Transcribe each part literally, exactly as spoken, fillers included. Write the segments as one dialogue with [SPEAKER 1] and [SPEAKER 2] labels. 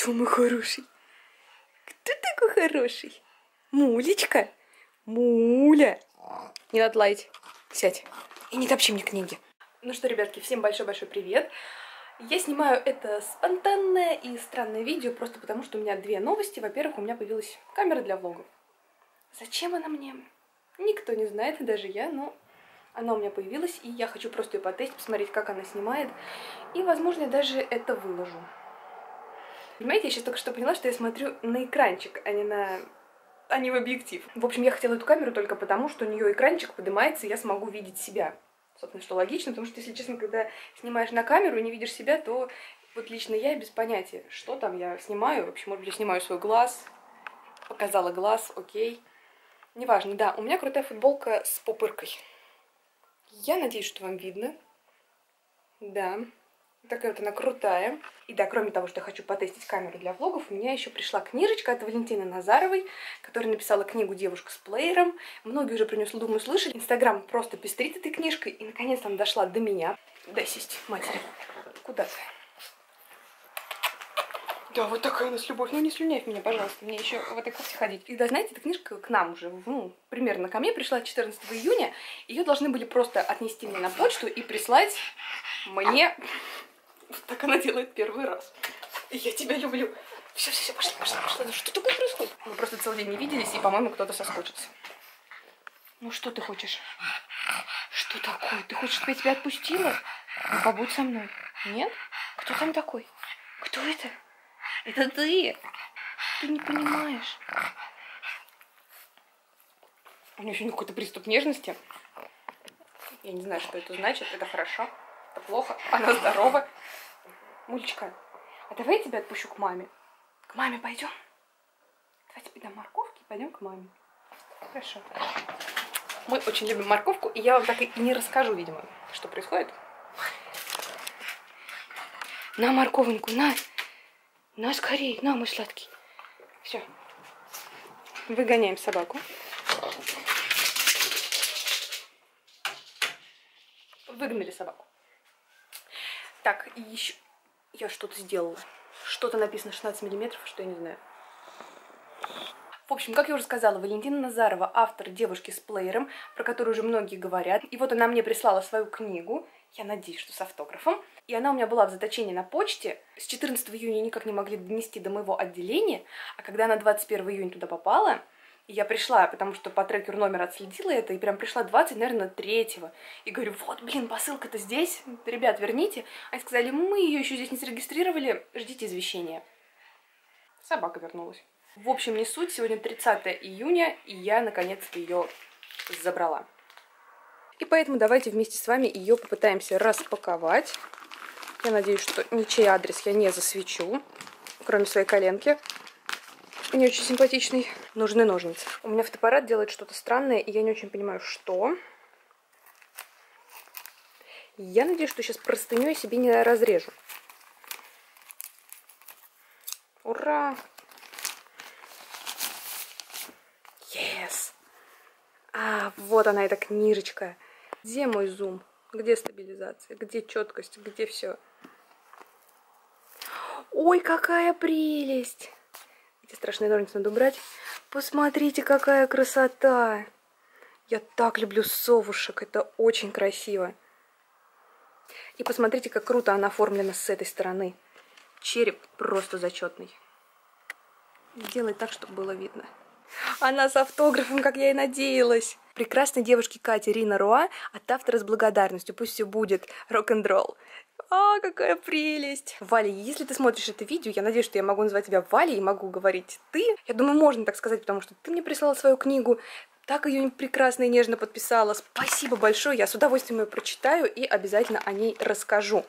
[SPEAKER 1] Кто мой хороший? Кто такой хороший? Мулечка? Муля. Не надо лаять. Сядь. И не топчи мне книги. Ну что, ребятки, всем большой-большой привет. Я снимаю это спонтанное и странное видео просто потому, что у меня две новости. Во-первых, у меня появилась камера для влогов. Зачем она мне? Никто не знает, даже я, но она у меня появилась, и я хочу просто ее потестить, посмотреть, как она снимает. И, возможно, я даже это выложу. Понимаете, я сейчас только что поняла, что я смотрю на экранчик, а не на... а не в объектив. В общем, я хотела эту камеру только потому, что у нее экранчик поднимается, и я смогу видеть себя. Собственно, что логично, потому что, если честно, когда снимаешь на камеру и не видишь себя, то вот лично я без понятия, что там я снимаю. Вообще, может быть, я снимаю свой глаз. Показала глаз, окей. Неважно, да, у меня крутая футболка с пупыркой. Я надеюсь, что вам видно. Да. Такая вот она крутая. И да, кроме того, что я хочу потестить камеру для влогов, у меня еще пришла книжечка от Валентины Назаровой, которая написала книгу «Девушка с плеером». Многие уже про нее, думаю, слышали. Инстаграм просто пестрит этой книжкой, и наконец-то она дошла до меня. Дай сесть, матери. Куда ты? Да, вот такая у нас любовь. Ну не слюняй меня, пожалуйста, мне еще в этой кофте ходить. И да, знаете, эта книжка к нам уже, ну, примерно ко мне пришла четырнадцатого июня. Ее должны были просто отнести мне на почту и прислать мне... Вот так она делает первый раз. Я тебя люблю. Все, все, все, пошли, пошли, пошли. Что такое происходит? Мы просто целый день не виделись, и, по-моему, кто-то соскучится. Ну что ты хочешь? Что такое? Ты хочешь, чтобы я тебя отпустила? Ну, побудь со мной. Нет? Кто там такой? Кто это? Это ты. Ты не понимаешь. У нее сегодня какой-то приступ нежности. Я не знаю, что это значит. Это хорошо. Это плохо. Она здорова. Мулечка, а давай я тебя отпущу к маме. К маме пойдем? Давай тебе дам морковки и пойдем к маме. Хорошо. Мы очень любим морковку, и я вам так и не расскажу, видимо, что происходит. На морковинку, на. На скорей, на, мой сладкий. Все. Выгоняем собаку. Выгнали собаку. Так, и еще... Я что-то сделала. Что-то написано шестнадцать миллиметров, что я не знаю. В общем, как я уже сказала, Валентина Назарова, автор «Девушки с плеером», про которую уже многие говорят. И вот она мне прислала свою книгу, я надеюсь, что с автографом. И она у меня была в заточении на почте. С четырнадцатого июня никак не могли донести до моего отделения. А когда она двадцать первого июня туда попала, и я пришла, потому что по трекеру номера отследила это, и прям пришла двадцать, наверное, третьего. И говорю, вот, блин, посылка-то здесь, ребят, верните. Они сказали, мы ее еще здесь не зарегистрировали, ждите извещения. Собака вернулась. В общем, не суть, сегодня тридцатое июня, и я, наконец-то, ее забрала. И поэтому давайте вместе с вами ее попытаемся распаковать. Я надеюсь, что ничей адрес я не засвечу, кроме своей коленки. Не очень симпатичный. Нужны ножницы. У меня фотоаппарат делает что-то странное, и я не очень понимаю, что. Я надеюсь, что сейчас простыню я себе не разрежу. Ура! Yes! А, вот она, эта книжечка. Где мой зум? Где стабилизация? Где четкость? Где все? Ой, какая прелесть! Эти страшные ножницы надо убрать. Посмотрите, какая красота! Я так люблю совушек, это очень красиво. И посмотрите, как круто она оформлена с этой стороны. Череп просто зачетный. Сделай так, чтобы было видно. Она с автографом, как я и надеялась. Прекрасной девушке Кате Рина Руа от автора с благодарностью. Пусть все будет рок-н-ролл. А, какая прелесть! Валя, если ты смотришь это видео, я надеюсь, что я могу назвать тебя Валей и могу говорить ты. Я думаю, можно так сказать, потому что ты мне прислала свою книгу, так ее прекрасно и нежно подписала. Спасибо большое, я с удовольствием ее прочитаю и обязательно о ней расскажу.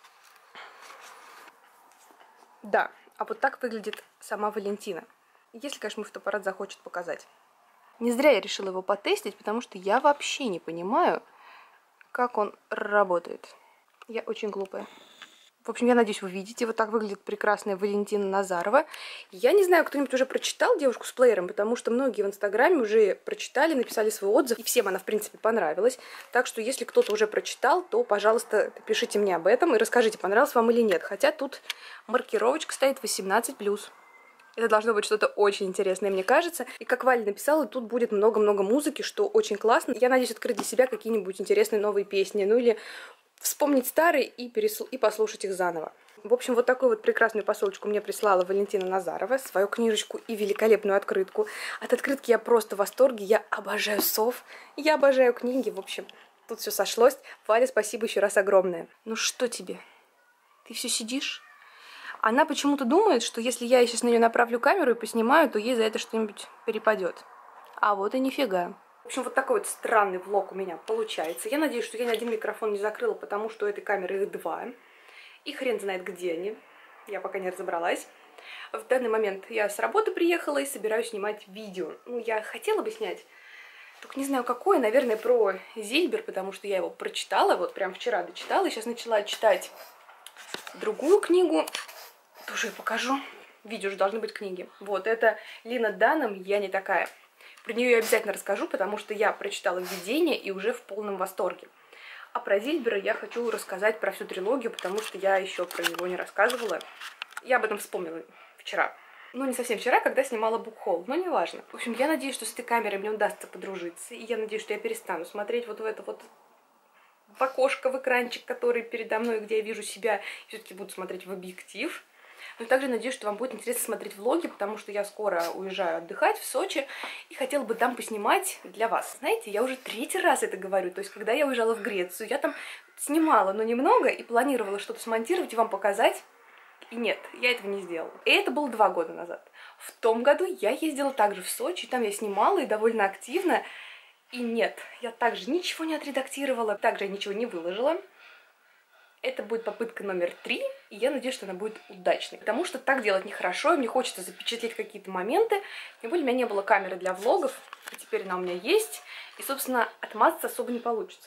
[SPEAKER 1] Да, а вот так выглядит сама Валентина. Если, конечно, мой фотоаппарат захочет показать. Не зря я решила его потестить, потому что я вообще не понимаю, как он работает. Я очень глупая. В общем, я надеюсь, вы видите. Вот так выглядит прекрасная Валентина Назарова. Я не знаю, кто-нибудь уже прочитал «Девушку с плеером», потому что многие в Инстаграме уже прочитали, написали свой отзыв, и всем она, в принципе, понравилась. Так что, если кто-то уже прочитал, то, пожалуйста, пишите мне об этом и расскажите, понравилось вам или нет. Хотя тут маркировочка стоит восемнадцать плюс. Это должно быть что-то очень интересное, мне кажется. И как Валя написала, тут будет много-много музыки, что очень классно. Я надеюсь открыть для себя какие-нибудь интересные новые песни. Ну или вспомнить старые и, пересл... и послушать их заново. В общем, вот такую вот прекрасную посылочку мне прислала Валентина Назарова, свою книжечку и великолепную открытку. От открытки я просто в восторге, я обожаю сов, я обожаю книги, в общем, тут все сошлось. Валя, спасибо еще раз огромное. Ну что тебе? Ты все сидишь? Она почему-то думает, что если я сейчас на нее направлю камеру и поснимаю, то ей за это что-нибудь перепадет. А вот и нифига. В общем, вот такой вот странный влог у меня получается. Я надеюсь, что я ни один микрофон не закрыла, потому что у этой камеры их два. И хрен знает, где они. Я пока не разобралась. В данный момент я с работы приехала и собираюсь снимать видео. Ну, я хотела бы снять, только не знаю какое. Наверное, про Зильбер, потому что я его прочитала. Вот прям вчера дочитала. И сейчас начала читать другую книгу. Тоже я покажу. Видео же должны быть книги. Вот, это Лина Данном «Я не такая». Про нее я обязательно расскажу, потому что я прочитала введение и уже в полном восторге. А про Зильбера я хочу рассказать про всю трилогию, потому что я еще про него не рассказывала. Я об этом вспомнила вчера. Ну, не совсем вчера, когда снимала букхол, но неважно. В общем, я надеюсь, что с этой камерой мне удастся подружиться. И я надеюсь, что я перестану смотреть вот в это вот в окошко, в экранчик, который передо мной, где я вижу себя, и все-таки буду смотреть в объектив. Но также надеюсь, что вам будет интересно смотреть влоги, потому что я скоро уезжаю отдыхать в Сочи и хотела бы там поснимать для вас. Знаете, я уже третий раз это говорю, то есть когда я уезжала в Грецию, я там снимала, но немного, и планировала что-то смонтировать и вам показать. И нет, я этого не сделала. И это было два года назад. В том году я ездила также в Сочи, там я снимала и довольно активно. И нет, я также ничего не отредактировала, также я ничего не выложила. Это будет попытка номер три, и я надеюсь, что она будет удачной. Потому что так делать нехорошо, и мне хочется запечатлеть какие-то моменты. Тем более у меня не было камеры для влогов, а теперь она у меня есть. И, собственно, отмазаться особо не получится.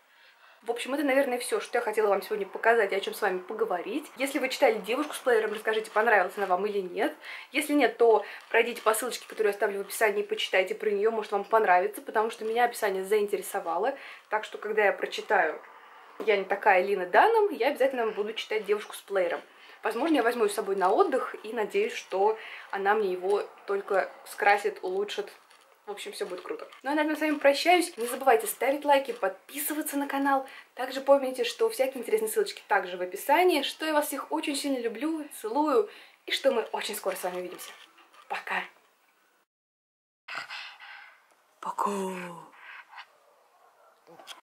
[SPEAKER 1] В общем, это, наверное, все, что я хотела вам сегодня показать и о чем с вами поговорить. Если вы читали «Девушку с плеером», расскажите, понравилась она вам или нет. Если нет, то пройдите по ссылочке, которую я оставлю в описании, и почитайте про нее, может, вам понравится, потому что меня описание заинтересовало. Так что, когда я прочитаю «Я не такая» Лина Данном, я обязательно буду читать «Девушку с плеером». Возможно, я возьму ее с собой на отдых и надеюсь, что она мне его только скрасит, улучшит. В общем, все будет круто. Ну а на этом с вами прощаюсь. Не забывайте ставить лайки, подписываться на канал. Также помните, что всякие интересные ссылочки также в описании, что я вас всех очень сильно люблю, целую, и что мы очень скоро с вами увидимся. Пока! Пока!